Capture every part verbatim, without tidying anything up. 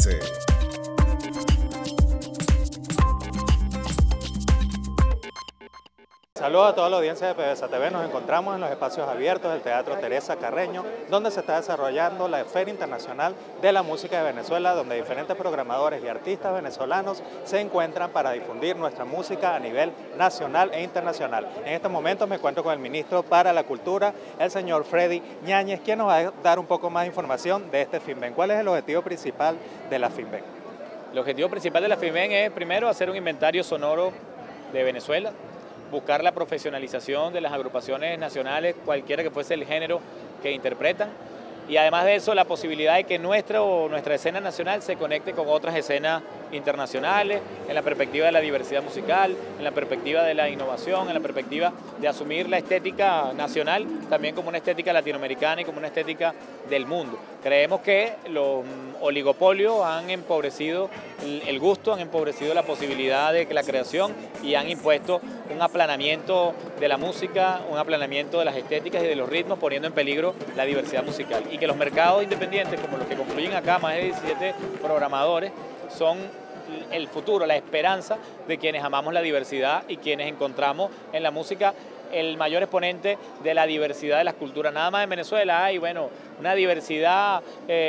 Avance. Saludos a toda la audiencia de P D V S A T V. Nos encontramos en los espacios abiertos del Teatro Teresa Carreño, donde se está desarrollando la Feria Internacional de la Música de Venezuela, donde diferentes programadores y artistas venezolanos se encuentran para difundir nuestra música a nivel nacional e internacional. En estos momentos me encuentro con el ministro para la Cultura, el señor Freddy Ñáñez, quien nos va a dar un poco más de información de este FINVEN. ¿Cuál es el objetivo principal de la FINVEN? El objetivo principal de la FINVEN es, primero, hacer un inventario sonoro de Venezuela, buscar la profesionalización de las agrupaciones nacionales, cualquiera que fuese el género que interpretan, y además de eso la posibilidad de que nuestra, o nuestra escena nacional se conecte con otras escenas internacionales, en la perspectiva de la diversidad musical, en la perspectiva de la innovación, en la perspectiva de asumir la estética nacional también como una estética latinoamericana y como una estética del mundo. Creemos que los oligopolios han empobrecido el gusto, han empobrecido la posibilidad de la creación y han impuesto un aplanamiento de la música, un aplanamiento de las estéticas y de los ritmos, poniendo en peligro la diversidad musical. Y que los mercados independientes, como los que concluyen acá, más de diecisiete programadores, son el futuro, la esperanza de quienes amamos la diversidad y quienes encontramos en la música el mayor exponente de la diversidad de las culturas. Nada más en Venezuela hay, bueno, una diversidad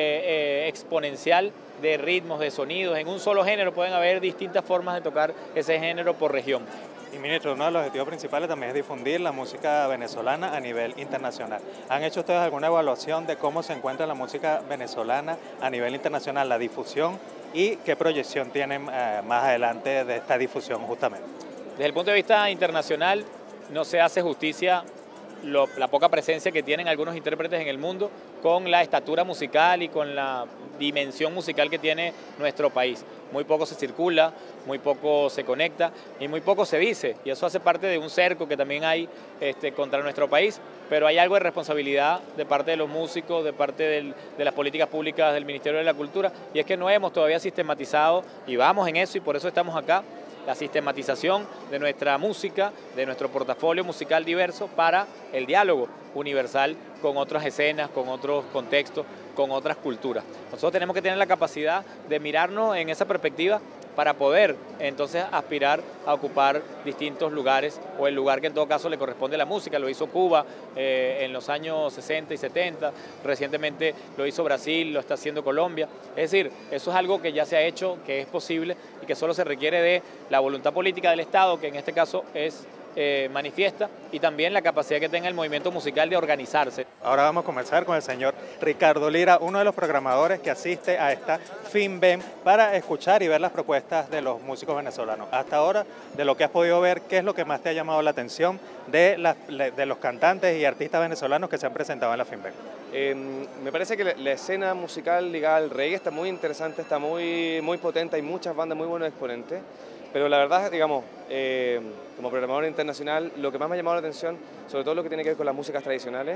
eh, eh, exponencial de ritmos, de sonidos. En un solo género pueden haber distintas formas de tocar ese género por región. Y ministro, uno de los objetivos principales también es difundir la música venezolana a nivel internacional. ¿Han hecho ustedes alguna evaluación de cómo se encuentra la música venezolana a nivel internacional, la difusión, y qué proyección tienen eh, más adelante de esta difusión justamente? Desde el punto de vista internacional, no se hace justicia lo, la poca presencia que tienen algunos intérpretes en el mundo con la estatura musical y con la dimensión musical que tiene nuestro país. Muy poco se circula, muy poco se conecta y muy poco se dice, y eso hace parte de un cerco que también hay este, contra nuestro país, pero hay algo de responsabilidad de parte de los músicos, de parte del, de las políticas públicas del Ministerio de la Cultura, y es que no hemos todavía sistematizado, y vamos en eso y por eso estamos acá, la sistematización de nuestra música, de nuestro portafolio musical diverso para el diálogo universal con otras escenas, con otros contextos, con otras culturas. Nosotros tenemos que tener la capacidad de mirarnos en esa perspectiva para poder entonces aspirar a ocupar distintos lugares o el lugar que en todo caso le corresponde a la música. Lo hizo Cuba eh, en los años sesenta y setenta, recientemente lo hizo Brasil, lo está haciendo Colombia. Es decir, eso es algo que ya se ha hecho, que es posible y que solo se requiere de la voluntad política del Estado, que en este caso es Eh, manifiesta, y también la capacidad que tenga el movimiento musical de organizarse. Ahora vamos a comenzar con el señor Ricardo Lira, uno de los programadores que asiste a esta FINVEN para escuchar y ver las propuestas de los músicos venezolanos. Hasta ahora, de lo que has podido ver, ¿qué es lo que más te ha llamado la atención de, la, de los cantantes y artistas venezolanos que se han presentado en la FINVEN? Eh, me parece que la, la escena musical ligada al reggae está muy interesante, está muy, muy potente, hay muchas bandas, muy buenos exponentes. Pero la verdad, digamos, eh, como programador internacional, lo que más me ha llamado la atención, sobre todo lo que tiene que ver con las músicas tradicionales,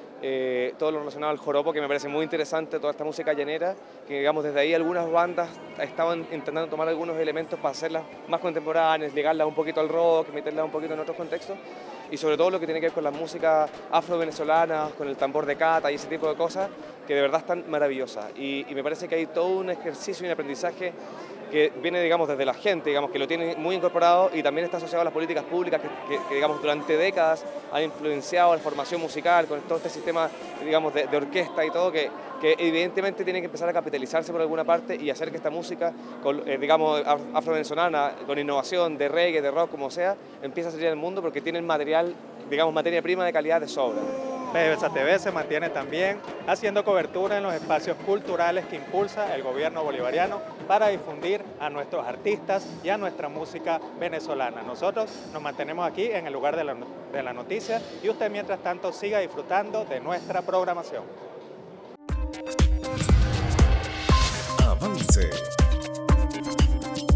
eh, todo lo relacionado al joropo, que me parece muy interesante, toda esta música llanera, que digamos desde ahí algunas bandas estaban intentando tomar algunos elementos para hacerlas más contemporáneas, ligarlas un poquito al rock, meterlas un poquito en otros contextos, y sobre todo lo que tiene que ver con las músicas afro-venezolanas, con el tambor de cata y ese tipo de cosas, que de verdad están maravillosas. Y, y me parece que hay todo un ejercicio y un aprendizaje que viene, digamos, desde la gente, digamos, que lo tiene muy incorporado y también está asociado a las políticas públicas que, que, que digamos, durante décadas han influenciado la formación musical con todo este sistema, digamos, de, de orquesta y todo, que, que evidentemente tiene que empezar a capitalizarse por alguna parte y hacer que esta música, con, eh, digamos, afro-venezolana, con innovación de reggae, de rock, como sea, empiece a salir al mundo porque tienen material, digamos, materia prima de calidad de sobra. P D V S A T V se mantiene también haciendo cobertura en los espacios culturales que impulsa el gobierno bolivariano para difundir a nuestros artistas y a nuestra música venezolana. Nosotros nos mantenemos aquí en el lugar de la, de la noticia y usted mientras tanto siga disfrutando de nuestra programación. Avance.